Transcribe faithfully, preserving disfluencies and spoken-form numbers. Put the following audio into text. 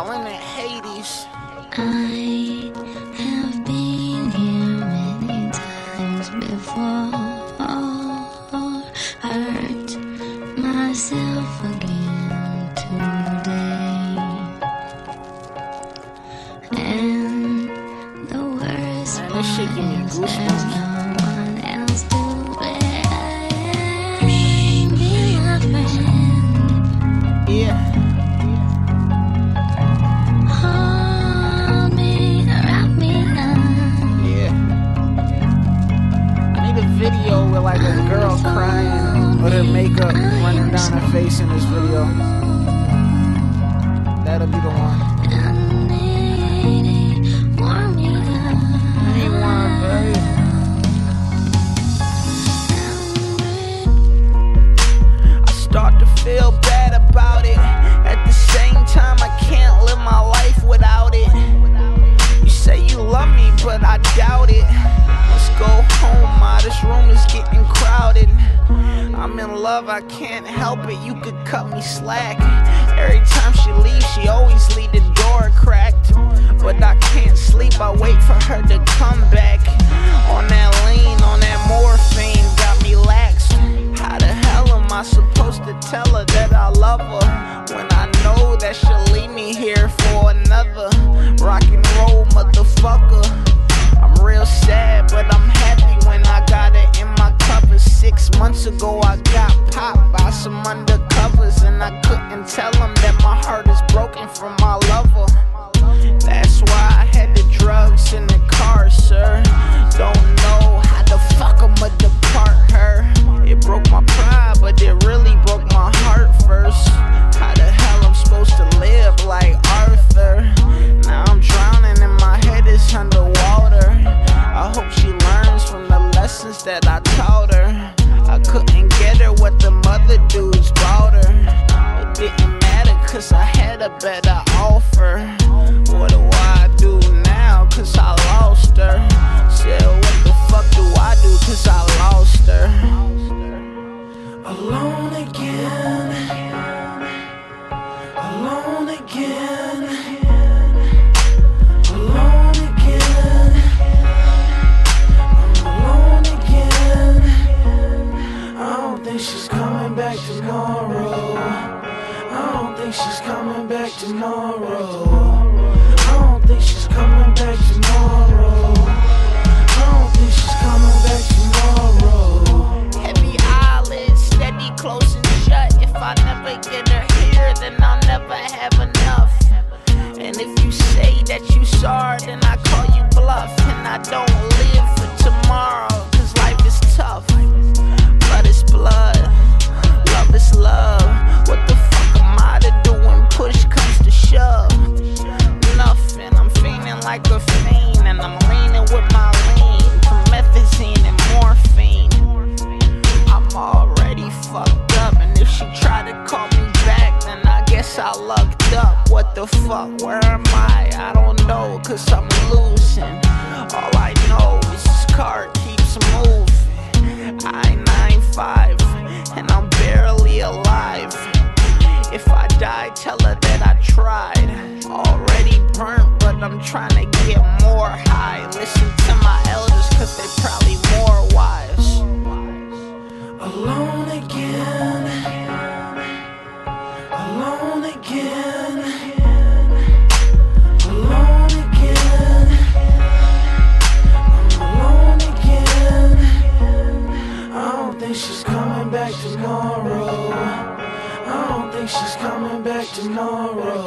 Falling in Hades. I have been here many times before. Hurt myself again today. And the worst Man, part this shit give me is goosebumps. there's no one else to blame. Be my friend. Yeah. Hold me, wrap me up. Yeah. I need a video with like a girl crying with her makeup running down her face in this video. That'll be the one. I need it, warm me up. Ain't one, babe. I start to feel bad about it. At the same time, I can't live my life without it. You say you love me, but I doubt it. Let's go home, ma, this room is getting crowded. I'm in love, I can't help it, you could cut me slack. Every time she leaves, she always leave the door cracked. But I can't sleep, I wait for her to come back. On that lean, on that morphine, got me lax. How the hell am I supposed to tell her that I love her when I know that she'll leave me here for another? Rock and roll motherfucker. I'm real sad, but I'm happy when I got it in my cover. Six months ago I got popped by some undercovers, and I couldn't tell them that my heart is broken from my lover. That's why I had the drugs in the car, sir. Don't know how the fuck I'ma depart her. It broke my pride, but it really broke my heart first. How the hell I'm supposed to live like Arthur? Now I'm drowning and my head is underwater. I hope she learns from the lessons that I taught her. I couldn't get her what the mother dudes bought her. It didn't matter cause I had a better offer. What do I do now cause I lost her? Said what the fuck do I do cause I lost her? Alone again. Alone again. Alone again. I'm alone again. I don't think she's coming back tomorrow. I don't think she's coming back tomorrow. I don't think she's coming back tomorrow. I don't think she's coming back tomorrow. Heavy eyelids, steady closing shut. If I never get her here, then I'll never have enough. And if you say that you sorry, then I call you bluff. And I don't live for tomorrow, cause life is tough. Blood is blood, love is love. What the fuck am I to do when push comes to shove? Nothing, I'm feeling like a fiend, and I'm leaning with my lean, promethazine and morphine. I'm already fucked up, and if she try to call me back, then I guess I lucked up. What the fuck, where am I? I don't know, cause I'm losing. All I know is this car keeps moving. I nine five, and I'm barely alive. If I die, tell her that I tried. Already burnt, but I'm trying to get more high. Listen to my elders, cause they probably more wise. Alone again. Alone again. Alone again. I'm alone again. I don't think she's coming back tomorrow. I don't think she's coming back tomorrow.